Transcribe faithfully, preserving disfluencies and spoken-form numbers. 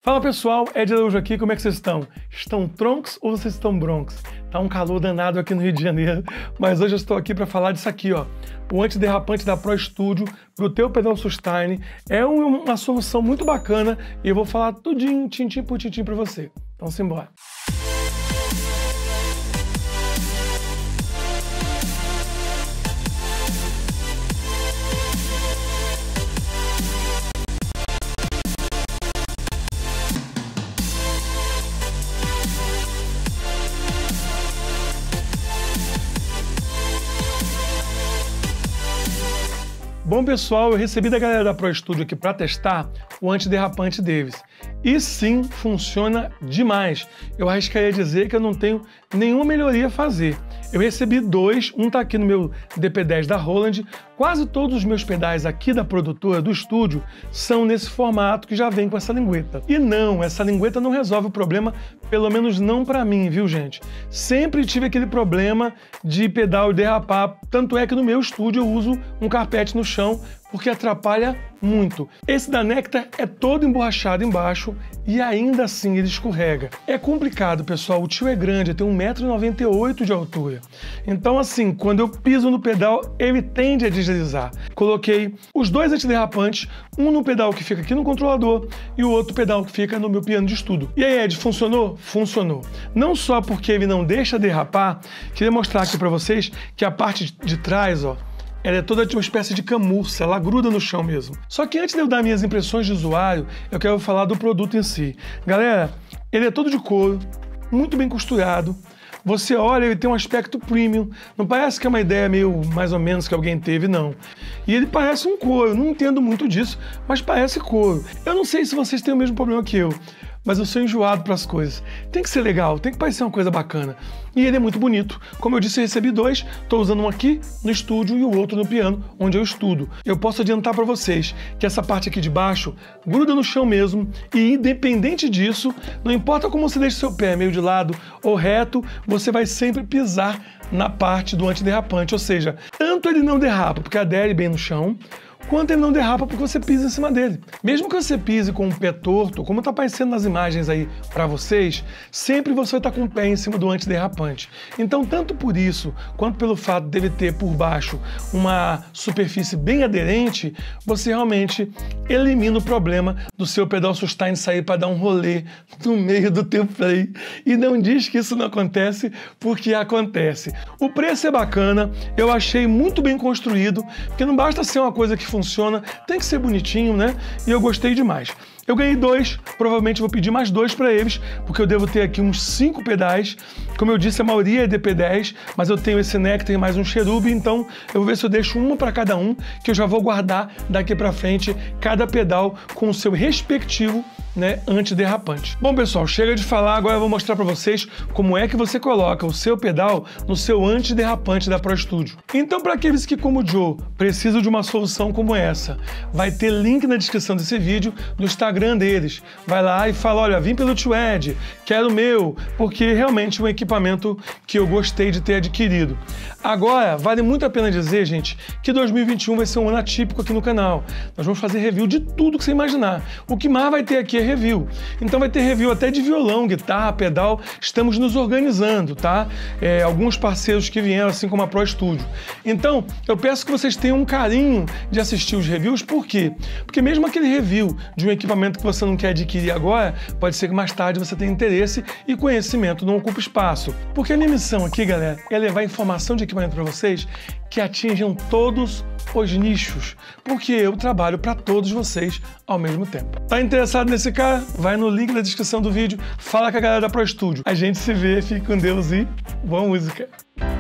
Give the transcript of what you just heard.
Fala pessoal, Ed Araújo aqui, como é que vocês estão? Estão troncos ou vocês estão broncos? Tá um calor danado aqui no Rio de Janeiro, mas hoje eu estou aqui para falar disso aqui, ó. O antiderrapante da Pro Studio pro teu pedal sustain é uma solução muito bacana e eu vou falar tudinho, tintim por tintim para você. Então simbora. Bom pessoal, eu recebi da galera da Pro Studio aqui para testar o antiderrapante deles. E sim, funciona demais. Eu arriscaria dizer que eu não tenho nenhuma melhoria a fazer. Eu recebi dois, um tá aqui no meu D P dez da Roland. Quase todos os meus pedais aqui da produtora, do estúdio, são nesse formato que já vem com essa lingueta. E não, essa lingueta não resolve o problema, pelo menos não para mim, viu gente? Sempre tive aquele problema de pedal derrapar, tanto é que no meu estúdio eu uso um carpete no chão, porque atrapalha muito. Esse da Nectar é todo emborrachado embaixo e ainda assim ele escorrega. É complicado, pessoal, o tio é grande, tem um metro e noventa e oito de altura. Então assim, quando eu piso no pedal, ele tende a deslizar. Coloquei os dois antiderrapantes, um no pedal que fica aqui no controlador e o outro pedal que fica no meu piano de estudo. E aí, Ed, funcionou? Funcionou. Não só porque ele não deixa derrapar, queria mostrar aqui para vocês que a parte de trás, ó, ela é toda de uma espécie de camurça, ela gruda no chão mesmo. Só que antes de eu dar minhas impressões de usuário, eu quero falar do produto em si. Galera, ele é todo de couro, muito bem costurado. Você olha, ele tem um aspecto premium. Não parece que é uma ideia meio mais ou menos que alguém teve, não. E ele parece um couro, eu não entendo muito disso, mas parece couro. Eu não sei se vocês têm o mesmo problema que eu, mas eu sou enjoado para as coisas. Tem que ser legal, tem que parecer uma coisa bacana. E ele é muito bonito. Como eu disse, eu recebi dois, estou usando um aqui no estúdio e o outro no piano, onde eu estudo. Eu posso adiantar para vocês que essa parte aqui de baixo gruda no chão mesmo e independente disso, não importa como você deixa seu pé meio de lado ou reto, você vai sempre pisar na parte do antiderrapante, ou seja, tanto ele não derrapa porque adere bem no chão, quanto ele não derrapa porque você pisa em cima dele. Mesmo que você pise com o pé torto, como está aparecendo nas imagens aí para vocês, sempre você vai estar com o pé em cima do antiderrapante. Então, tanto por isso, quanto pelo fato dele ter por baixo uma superfície bem aderente, você realmente elimina o problema do seu pedal sustain sair para dar um rolê no meio do teu play. E não diz que isso não acontece, porque acontece. O preço é bacana, eu achei muito bem construído, porque não basta ser uma coisa que funciona, tem que ser bonitinho, né? E eu gostei demais. Eu ganhei dois, provavelmente vou pedir mais dois para eles, porque eu devo ter aqui uns cinco pedais. Como eu disse, a maioria é D P dez, mas eu tenho esse Nectar e mais um Cherub, então eu vou ver se eu deixo uma para cada um, que eu já vou guardar daqui para frente cada pedal com o seu respectivo, né, antiderrapante. Bom pessoal, chega de falar, agora eu vou mostrar para vocês como é que você coloca o seu pedal no seu antiderrapante da Pro Studio. Então, para aqueles que, como o Joe, precisam de uma solução como essa, vai ter link na descrição desse vídeo no Instagram deles. Vai lá e fala, olha, vim pelo tio Ed, quero o meu, porque realmente é um equipamento que eu gostei de ter adquirido. Agora, vale muito a pena dizer, gente, que dois mil e vinte e um vai ser um ano atípico aqui no canal. Nós vamos fazer review de tudo que você imaginar. O que mais vai ter aqui é review. Então vai ter review até de violão, guitarra, pedal. Estamos nos organizando, tá? É, alguns parceiros que vieram, assim como a Pro Studio. Então, eu peço que vocês tenham um carinho de assistir os reviews. Por quê? Porque mesmo aquele review de um equipamento que você não quer adquirir agora, pode ser que mais tarde você tenha interesse e conhecimento não ocupa espaço. Porque a minha missão aqui, galera, é levar informação de equipamento para vocês que atinjam todos os nichos, porque eu trabalho para todos vocês ao mesmo tempo. Tá interessado nesse cara? Vai no link da descrição do vídeo, fala com a galera da Pro Studio. A gente se vê, fique com Deus e boa música!